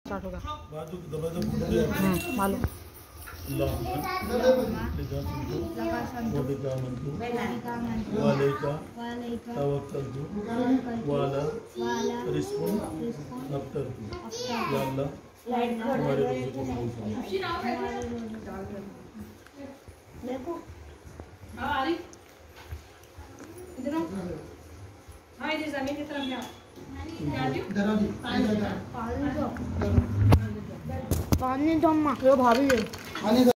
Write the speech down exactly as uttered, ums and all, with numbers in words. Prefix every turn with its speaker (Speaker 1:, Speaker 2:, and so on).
Speaker 1: Start होगा।
Speaker 2: बाजू की दबा दो
Speaker 1: मालूम
Speaker 2: वालेका तवक्कलतु वाला रिस्कुन नफ्तरतु या अल्लाह हमारे रोज़े को कबूल फरमा।
Speaker 3: देखो हाँ आ रही इधर हाँ इधर जमीन की तरफ जाओ पानी दो पानी दो अम्मा।
Speaker 1: भाभी